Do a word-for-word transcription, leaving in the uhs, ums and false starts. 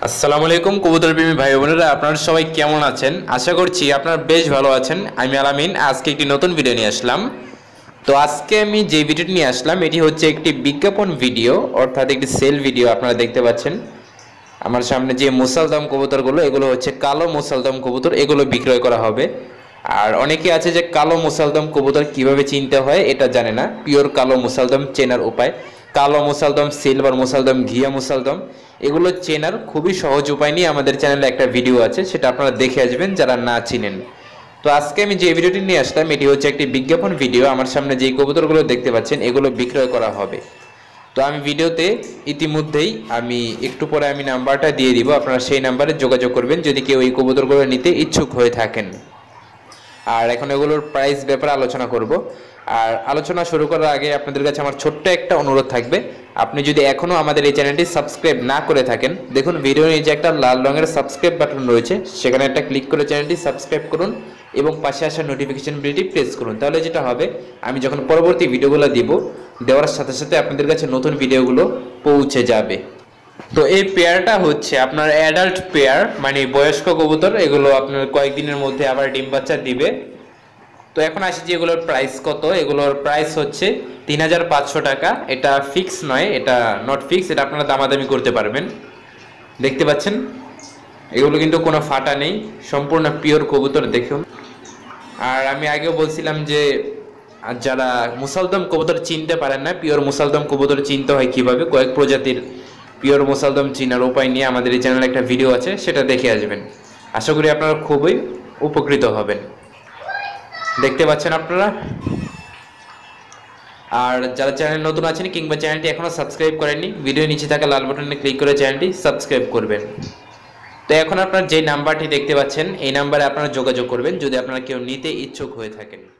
আসসালামু আলাইকুম কবুতর প্রেমী ভাই বোনেরা, আপনারা সবাই কেমন আছেন? আশা করছি আপনারা বেশ ভালো আছেন। আমি আলামিন আজকে একটি নতুন ভিডিও নিয়ে আসলাম। তো আজকে আমি যে ভিডিওটি নিয়ে আসলাম এটি হচ্ছে একটি বিজ্ঞাপন ভিডিও, অর্থাৎ একটি সেল ভিডিও। আপনারা দেখতে পাচ্ছেন আমার সামনে যে মুসালদম কবুতরগুলো, এগুলো হচ্ছে কালো মুসালদম কবুতর, এগুলো বিক্রয় করা হবে। আর অনেকে আছে যে কালো মুসালদম কবুতর কিভাবে চিনতে হয় এটা জানে না। পিওর কালো মুসালদম চেনার উপায়, কালো মুসালদম, সিলভার মুসালদম, ঘিয়া মুসালদম, এগুলো চেনার খুবই সহজ উপায় নিয়ে আমাদের চ্যানেলে একটা ভিডিও আছে, সেটা আপনারা দেখে আসবেন যারা না চিনেন। তো আজকে আমি যে ভিডিওটি নিয়ে আসলাম এটি হচ্ছে একটি বিজ্ঞাপন ভিডিও। আমার সামনে যে কবুতরগুলো দেখতে পাচ্ছেন এগুলো বিক্রয় করা হবে। তো আমি ভিডিওতে ইতিমধ্যেই আমি একটু পরে আমি নাম্বারটা দিয়ে দিব, আপনারা সেই নাম্বারে যোগাযোগ করবেন যদি কেউ এই কবুতরগুলো নিতে ইচ্ছুক হয়ে থাকেন। আর এখন এগুলোর প্রাইস ব্যাপারে আলোচনা করব। আর আলোচনা শুরু করার আগে আপনাদের কাছে আমার ছোট্ট একটা অনুরোধ থাকবে, আপনি যদি এখনও আমাদের এই চ্যানেলটি সাবস্ক্রাইব না করে থাকেন, দেখুন ভিডিওর নিচে একটা লাল রঙের সাবস্ক্রাইব বাটন রয়েছে, সেখানে একটা ক্লিক করে চ্যানেলটি সাবস্ক্রাইব করুন এবং পাশে আসা নোটিফিকেশন বেলটি প্রেস করুন। তাহলে যেটা হবে, আমি যখন পরবর্তী ভিডিওগুলো দিব, দেওয়ার সাথে সাথে আপনাদের কাছে নতুন ভিডিওগুলো পৌঁছে যাবে। তো এই পেয়ারটা হচ্ছে আপনার অ্যাডাল্ট পেয়ার, মানে বয়স্ক কবুতর। এগুলো আপনার কয়েকদিনের মধ্যে আবার ডিম বাচ্চা দিবে। তো এখন আসি যে এগুলোর প্রাইস কত। এগুলোর প্রাইস হচ্ছে তিন হাজার পাঁচশো টাকা। এটা ফিক্স নয়, এটা নট ফিক্স, এটা আপনারা দামাদামি করতে পারবেন। দেখতে পাচ্ছেন এগুলো কিন্তু কোনো ফাটা নেই, সম্পূর্ণ পিওর কবুতর দেখুন। আর আমি আগেও বলছিলাম যে যারা মুসালদম কবুতর চিনতে পারেন না, পিওর মুসালদম কবুতর চিনতে হয় কিভাবে, কয়েক প্রজাতির পিওর মুসালদম চিনার উপায় নিয়ে আমাদের এই চ্যানেলে একটা ভিডিও আছে, সেটা দেখে আসবেন। আশা করি আপনারা খুবই উপকৃত হবেন। দেখতে পাচ্ছেন আপনারা। আর যারা চ্যানেল নতুন আছেন কিংবা চ্যানেলটি এখনো সাবস্ক্রাইব করেননি, ভিডিও নিচে থাকা লাল বাটনে ক্লিক করে চ্যানেলটি সাবস্ক্রাইব করবেন। তো এখন আপনারা যে নাম্বারটি দেখতে পাচ্ছেন এই নাম্বারে আপনারা যোগাযোগ করবেন যদি আপনারা কেউ নিতে ইচ্ছুক হয়ে থাকেন।